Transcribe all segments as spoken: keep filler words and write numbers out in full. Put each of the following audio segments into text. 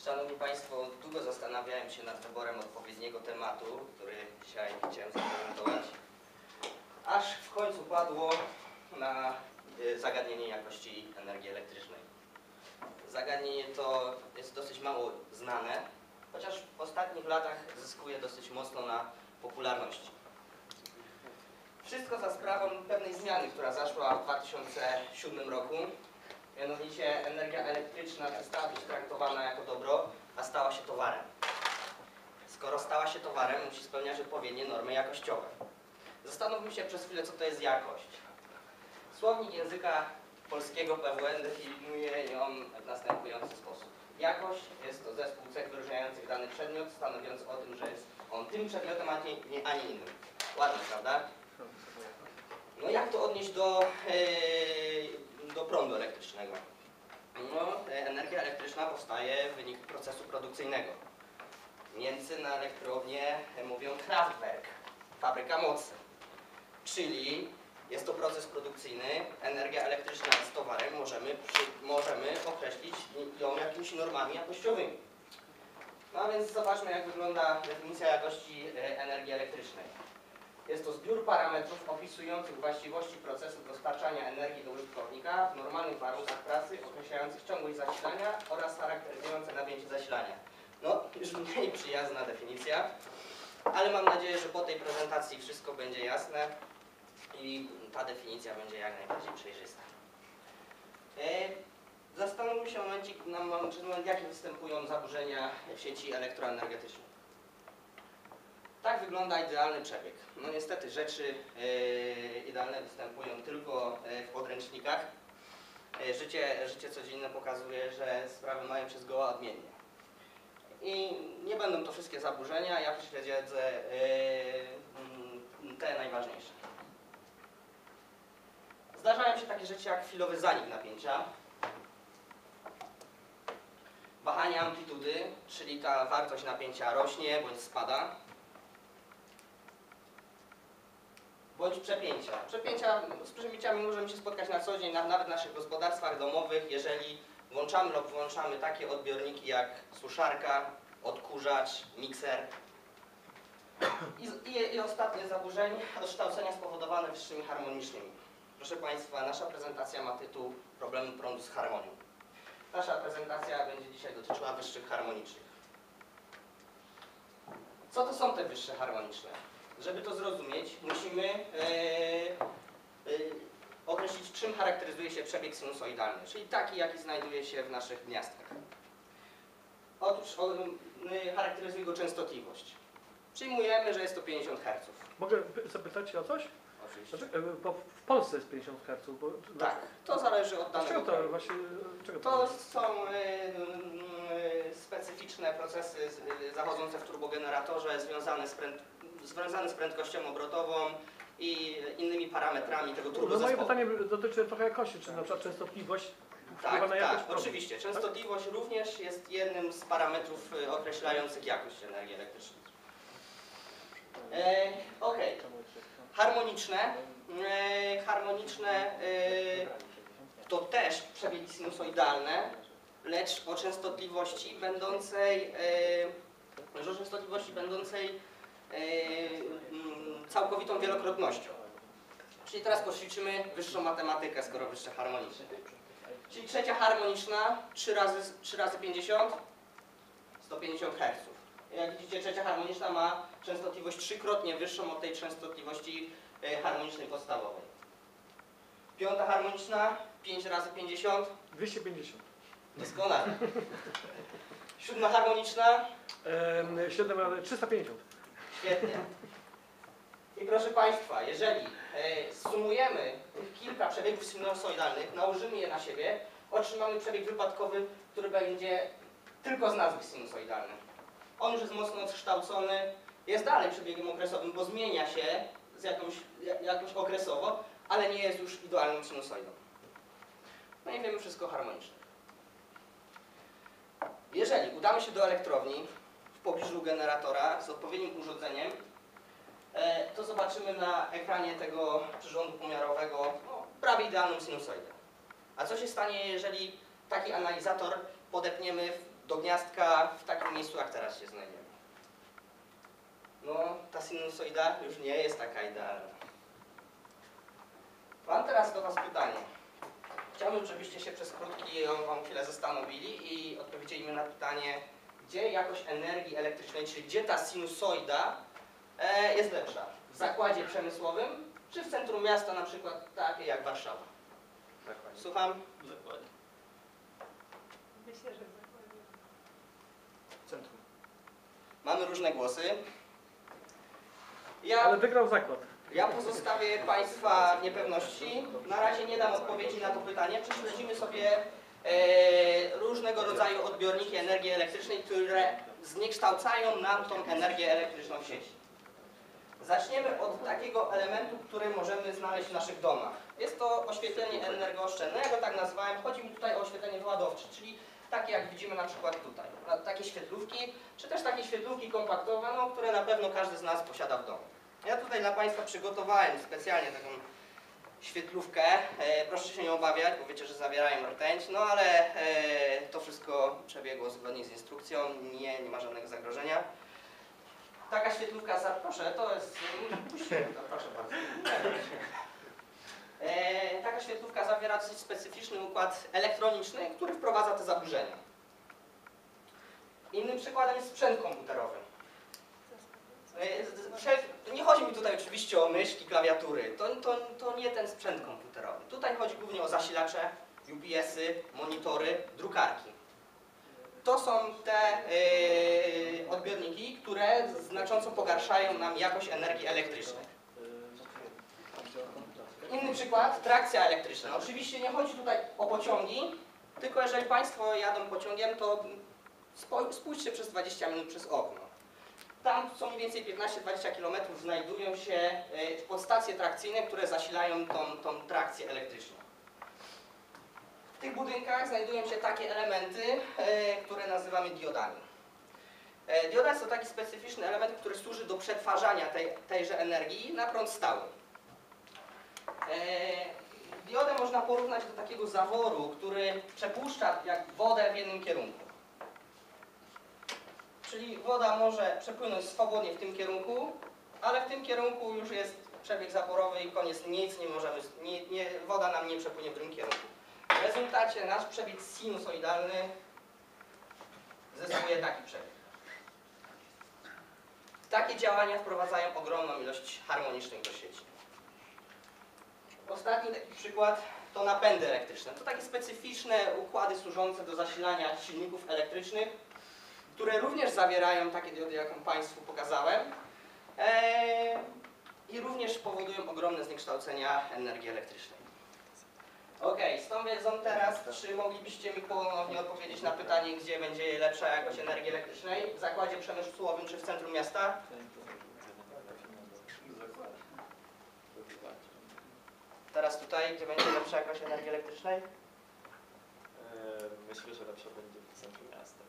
Szanowni Państwo, długo zastanawiałem się nad wyborem odpowiedniego tematu, który dzisiaj chciałem zaprezentować, aż w końcu padło na zagadnienie jakości energii elektrycznej. Zagadnienie to jest dosyć mało znane, chociaż w ostatnich latach zyskuje dosyć mocno na popularności. Wszystko za sprawą pewnej zmiany, która zaszła w dwa tysiące siódmym roku. Mianowicie energia elektryczna przestała być traktowana jako dobro, a stała się towarem. Skoro stała się towarem, musi spełniać odpowiednie normy jakościowe. Zastanówmy się przez chwilę, co to jest jakość. Słownik języka polskiego P W N definiuje ją w następujący sposób. Jakość jest to zespół cech wyróżniających dany przedmiot, stanowiąc o tym, że jest on tym przedmiotem, a nie, a nie innym. Ładnie, prawda? No jak to odnieść do, yy, do prądu elektrycznego? No, energia elektryczna powstaje w wyniku procesu produkcyjnego. Niemcy na elektrownię mówią Kraftwerk, fabryka mocy. Czyli jest to proces produkcyjny, energia elektryczna jest towarem, możemy, przy, możemy określić ją jakimiś normami jakościowymi. No a więc zobaczmy, jak wygląda definicja jakości energii elektrycznej. Jest to zbiór parametrów opisujących właściwości procesu dostarczania energii do użytkownika w normalnych warunkach pracy, określających ciągłość zasilania oraz charakteryzujące napięcie zasilania. No, już mniej przyjazna definicja, ale mam nadzieję, że po tej prezentacji wszystko będzie jasne i ta definicja będzie jak najbardziej przejrzysta. Zastanówmy się momencik, na moment, jakie występują zaburzenia w sieci elektroenergetycznej. Tak wygląda idealny przebieg. No niestety rzeczy yy, idealne występują tylko w podręcznikach. Yy, życie, życie codzienne pokazuje, że sprawy mają się zgoła odmiennie. I nie będą to wszystkie zaburzenia, ja prześledzę yy, te najważniejsze. Zdarzają się takie rzeczy jak chwilowy zanik napięcia, wahania amplitudy, czyli ta wartość napięcia rośnie bądź spada, bądź przepięcia. Przepięcia, z przepięciami możemy się spotkać na co dzień, nawet w naszych gospodarstwach domowych, jeżeli włączamy lub włączamy takie odbiorniki jak suszarka, odkurzacz, mikser. I, i, i ostatnie zaburzenie, odkształcenia spowodowane wyższymi harmonicznymi. Proszę Państwa, nasza prezentacja ma tytuł Problemy prądu z harmonią. Nasza prezentacja będzie dzisiaj dotyczyła wyższych harmonicznych. Co to są te wyższe harmoniczne? Żeby to zrozumieć, musimy yy, yy, określić, czym charakteryzuje się przebieg sinusoidalny, czyli taki, jaki znajduje się w naszych gniazdkach. Otóż yy, charakteryzuje go częstotliwość. Przyjmujemy, że jest to pięćdziesiąt herców. Mogę zapytać Cię o coś? Oczywiście. Znaczy, bo w Polsce jest pięćdziesiąt herców. Bo, tak, to zależy od danego czego to, właśnie, czego to, to są yy, yy, specyficzne procesy yy, zachodzące w turbogeneratorze związane z, pręd, związane z prędkością obrotową i innymi parametrami tego turbozespołu. No moje pytanie dotyczy trochę jakości, czy na przykład częstotliwość tak, na jakość tak, prądu. Oczywiście. Częstotliwość tak? również jest jednym z parametrów określających jakość energii elektrycznej. E, ok. Harmoniczne. E, harmoniczne e, to też przebiegi sinusoidalne, lecz o częstotliwości będącej, e, o częstotliwości będącej e, całkowitą wielokrotnością. Czyli teraz poćwiczymy wyższą matematykę, skoro wyższe harmoniczne. Czyli trzecia harmoniczna, trzy razy, trzy razy pięćdziesiąt, sto pięćdziesiąt herców. Jak widzicie, trzecia harmoniczna ma częstotliwość trzykrotnie wyższą od tej częstotliwości harmonicznej podstawowej. Piąta harmoniczna, pięć razy pięćdziesiąt. dwieście pięćdziesiąt. Doskonale. Siódma harmoniczna. Ehm, siedem razy trzysta pięćdziesiąt. Świetnie. I proszę Państwa, jeżeli e, sumujemy tych kilka przebiegów sinusoidalnych, nałożymy je na siebie, otrzymamy przebieg wypadkowy, który będzie tylko z nazwy sinusoidalny. On już jest mocno odkształcony, jest dalej przebiegiem okresowym, bo zmienia się z jakąś, jakąś okresowo, ale nie jest już idealną sinusoidą. No i wiemy wszystko harmonicznie. Jeżeli udamy się do elektrowni w pobliżu generatora z odpowiednim urządzeniem, to zobaczymy na ekranie tego przyrządu pomiarowego no, prawie idealną sinusoidę. A co się stanie, jeżeli taki analizator podepniemy do gniazdka w takim miejscu, jak teraz się znajdziemy. No, ta sinusoida już nie jest taka idealna. Mam teraz do Was pytanie. Chciałbym, żebyście się przez krótki wam chwilę zastanowili i odpowiedzieli mi na pytanie, gdzie jakość energii elektrycznej, czyli gdzie ta sinusoida e, jest lepsza? W zakładzie przemysłowym, czy w centrum miasta, na przykład takie jak Warszawa? Zakładnie. Słucham? W zakładzie. Myślę, że w zakładzie. Centrum. Mamy różne głosy. Ja, Ale wygrał zakład. ja pozostawię Państwa w niepewności. Na razie nie dam odpowiedzi na to pytanie. Prześledzimy sobie e, różnego rodzaju odbiorniki energii elektrycznej, które zniekształcają nam tą energię elektryczną w sieci. Zaczniemy od takiego elementu, który możemy znaleźć w naszych domach. Jest to oświetlenie energooszczędne. Ja go tak nazwałem. Chodzi mi tutaj o oświetlenie wyładowcze, czyli takie jak widzimy na przykład tutaj. Takie świetlówki, czy też takie świetlówki kompaktowe, no, które na pewno każdy z nas posiada w domu. Ja tutaj dla Państwa przygotowałem specjalnie taką świetlówkę. E, proszę się nie obawiać, bo wiecie, że zawierają rtęć, no ale e, to wszystko przebiegło zgodnie z instrukcją, nie, nie ma żadnego zagrożenia. Taka świetlówka, za, proszę, to jest, puścimy to, proszę bardzo. E, taka świetlówka zawiera dosyć specyficzny układ elektroniczny, który wprowadza te zaburzenia. Innym przykładem jest sprzęt komputerowy. E, nie chodzi mi tutaj oczywiście o myszki, klawiatury, to, to, to nie ten sprzęt komputerowy. Tutaj chodzi głównie o zasilacze, U P S-y, monitory, drukarki. To są te yy, odbiorniki, które znacząco pogarszają nam jakość energii elektrycznej. Inny przykład, trakcja elektryczna. Oczywiście nie chodzi tutaj o pociągi, tylko jeżeli Państwo jadą pociągiem, to spójrzcie przez dwadzieścia minut przez okno. Tam co mniej więcej piętnaście do dwudziestu kilometrów znajdują się yy, podstacje trakcyjne, które zasilają tą, tą trakcję elektryczną. W tych budynkach znajdują się takie elementy, e, które nazywamy diodami. E, dioda jest to taki specyficzny element, który służy do przetwarzania tej, tejże energii na prąd stały. E, diodę można porównać do takiego zaworu, który przepuszcza jak wodę w jednym kierunku. Czyli woda może przepłynąć swobodnie w tym kierunku, ale w tym kierunku już jest przebieg zaporowy i koniec, nic nie możemy, nie, nie, woda nam nie przepłynie w drugim kierunku. W rezultacie nasz przebieg sinusoidalny zyskuje taki przebieg. Takie działania wprowadzają ogromną ilość harmonicznych do sieci. Ostatni taki przykład to napędy elektryczne. To takie specyficzne układy służące do zasilania silników elektrycznych, które również zawierają takie diody, jaką Państwu pokazałem, eee, i również powodują ogromne zniekształcenia energii elektrycznej. Ok, z tą wiedzą teraz, czy moglibyście mi ponownie odpowiedzieć na pytanie, gdzie będzie lepsza jakość energii elektrycznej? W zakładzie przemysłowym czy w centrum miasta? Teraz tutaj, gdzie będzie lepsza jakość energii elektrycznej? Myślę, że lepsza będzie w centrum miasta.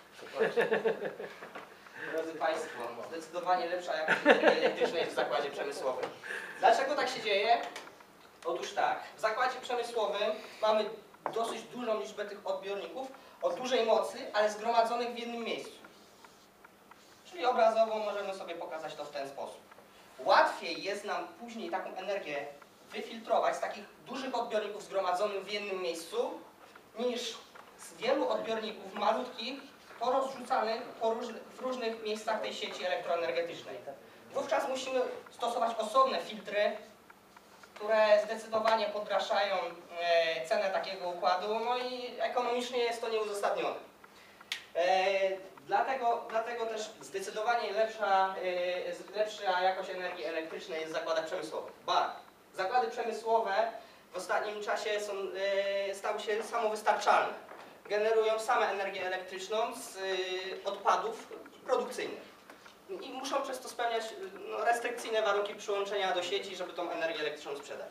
Drodzy Państwo, zdecydowanie lepsza jakość energii elektrycznej jest w zakładzie przemysłowym. Dlaczego tak się dzieje? Otóż tak, w zakładzie przemysłowym mamy dosyć dużą liczbę tych odbiorników o dużej mocy, ale zgromadzonych w jednym miejscu. Czyli obrazowo możemy sobie pokazać to w ten sposób. Łatwiej jest nam później taką energię wyfiltrować z takich dużych odbiorników zgromadzonych w jednym miejscu, niż z wielu odbiorników malutkich porozrzucanych po różnych, w różnych miejscach tej sieci elektroenergetycznej. Wówczas musimy stosować osobne filtry, które zdecydowanie podraszają e, cenę takiego układu, no i ekonomicznie jest to nieuzasadnione. E, dlatego, dlatego też zdecydowanie lepsza, e, lepsza jakość energii elektrycznej jest w zakładach przemysłowych. Ba, zakłady przemysłowe w ostatnim czasie są, e, stały się samowystarczalne. Generują same energię elektryczną z e, odpadów produkcyjnych. I muszą przez to spełniać no, restrykcyjne warunki przyłączenia do sieci, żeby tą energię elektryczną sprzedać.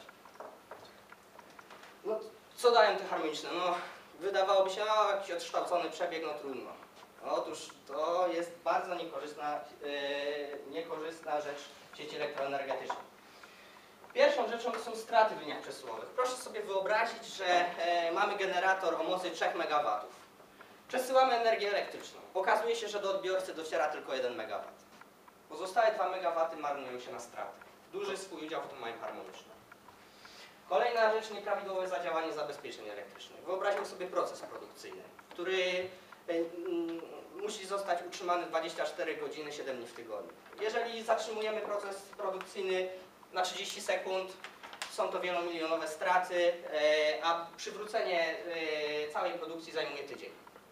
No, co dają te harmoniczne? No, wydawałoby się, o, jakiś odkształcony przebieg, no trudno. Otóż to jest bardzo niekorzystna, yy, niekorzystna rzecz w sieci elektroenergetycznej. Pierwszą rzeczą są straty w liniach przesyłowych. Proszę sobie wyobrazić, że yy, mamy generator o mocy trzech megawatów. Przesyłamy energię elektryczną. Okazuje się, że do odbiorcy dociera tylko jeden megawat. Pozostałe dwa megawaty marnują się na straty. Duży swój udział w tym mają harmoniczny. Kolejna rzecz, nieprawidłowe zadziałanie zabezpieczeń elektrycznych. Wyobraźmy sobie proces produkcyjny, który y, y, musi zostać utrzymany dwadzieścia cztery godziny, siedem dni w tygodniu. Jeżeli zatrzymujemy proces produkcyjny na trzydzieści sekund, są to wielomilionowe straty, y, a przywrócenie y, całej produkcji zajmuje tydzień.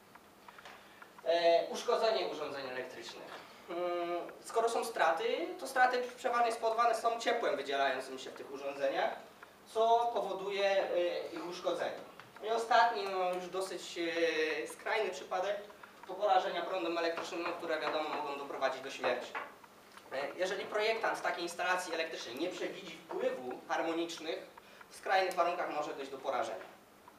Y, uszkodzenie urządzeń elektrycznych. Skoro są straty, to straty przeważnie spowodowane są ciepłem wydzielającym się w tych urządzeniach, co powoduje ich uszkodzenie. I ostatni, no już dosyć skrajny przypadek, to porażenia prądem elektrycznym, no, które wiadomo mogą doprowadzić do śmierci. Jeżeli projektant takiej instalacji elektrycznej nie przewidzi wpływu harmonicznych, w skrajnych warunkach może dojść do porażenia.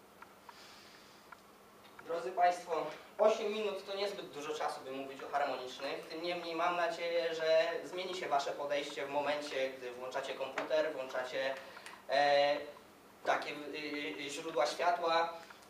Drodzy Państwo, osiem minut to niezbyt dużo czasu, by mówić o harmonicznych. Tym niemniej mam nadzieję, że zmieni się Wasze podejście w momencie, gdy włączacie komputer, włączacie e, takie e, źródła światła.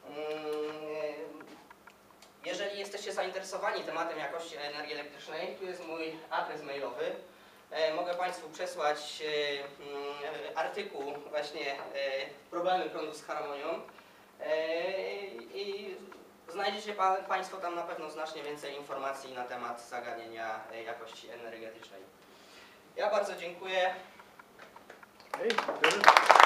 Jeżeli jesteście zainteresowani tematem jakości energii elektrycznej, tu jest mój adres mailowy. E, mogę Państwu przesłać e, artykuł właśnie e, problemy prądu z harmonią. E, i Znajdziecie pa, Państwo tam na pewno znacznie więcej informacji na temat zagadnienia jakości energetycznej. Ja bardzo dziękuję. Hej,